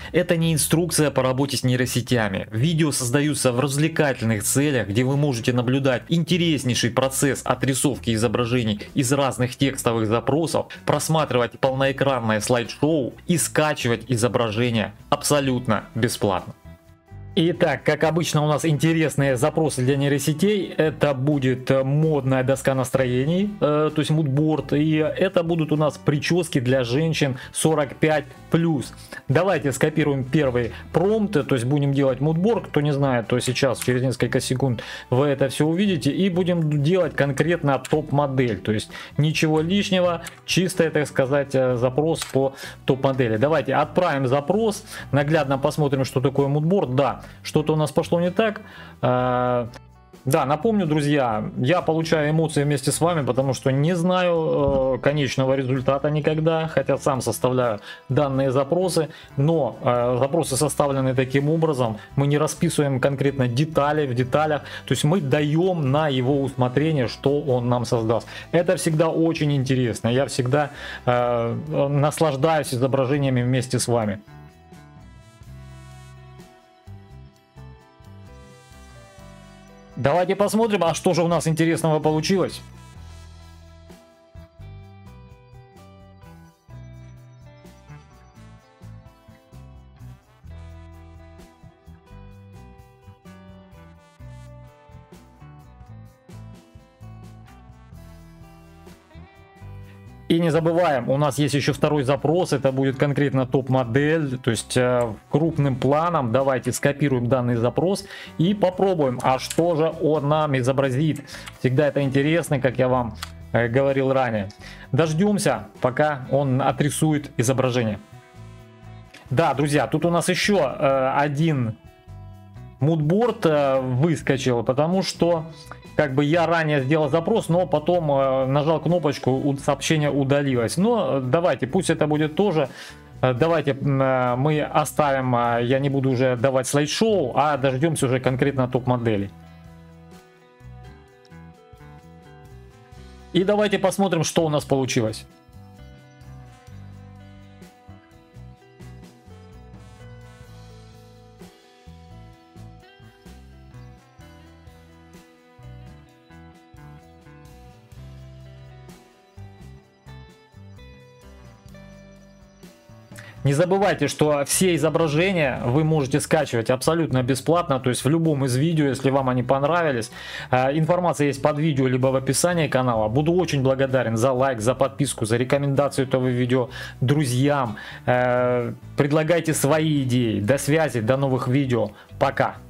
Это не инструкция по работе с нейросетями. Видео создаются в развлекательных целях, где вы можете наблюдать интереснейший процесс отрисовки изображений из разных текстовых запросов, просматривать полноэкранное слайд-шоу и скачивать изображения абсолютно бесплатно. Итак, как обычно, у нас интересные запросы для нейросетей. Это будет модная доска настроений, то есть мудборд. И это будут у нас прически для женщин 45+. Давайте скопируем первый промпт, то есть будем делать мудборд. Кто не знает, то сейчас через несколько секунд вы это все увидите. И будем делать конкретно топ-модель. То есть ничего лишнего, чистый, так сказать, запрос по топ-модели. Давайте отправим запрос, наглядно посмотрим, что такое мудборд. Да, что-то у нас пошло не так. Да, напомню, друзья, я получаю эмоции вместе с вами, потому что не знаю конечного результата никогда, хотя сам составляю данные запросы, но запросы составлены таким образом, мы не расписываем конкретно детали в деталях, то есть мы даем на его усмотрение, что он нам создаст. Это всегда очень интересно, я всегда наслаждаюсь изображениями вместе с вами. Давайте посмотрим, а что же у нас интересного получилось. И не забываем, у нас есть еще второй запрос, это будет конкретно топ-модель, то есть крупным планом. Давайте скопируем данный запрос и попробуем, а что же он нам изобразит. Всегда это интересно, как я вам говорил ранее. Дождемся, пока он отрисует изображение. Да, друзья, тут у нас еще один мудборд выскочил, потому что как бы я ранее сделал запрос, но потом нажал кнопочку, сообщение удалилось. Но давайте, пусть это будет тоже. Давайте мы оставим, я не буду уже давать слайд-шоу, а дождемся уже конкретно топ-модели. И давайте посмотрим, что у нас получилось. Не забывайте, что все изображения вы можете скачивать абсолютно бесплатно, то есть в любом из видео, если вам они понравились. Информация есть под видео, либо в описании канала. Буду очень благодарен за лайк, за подписку, за рекомендацию этого видео друзьям. Предлагайте свои идеи. До связи, до новых видео. Пока!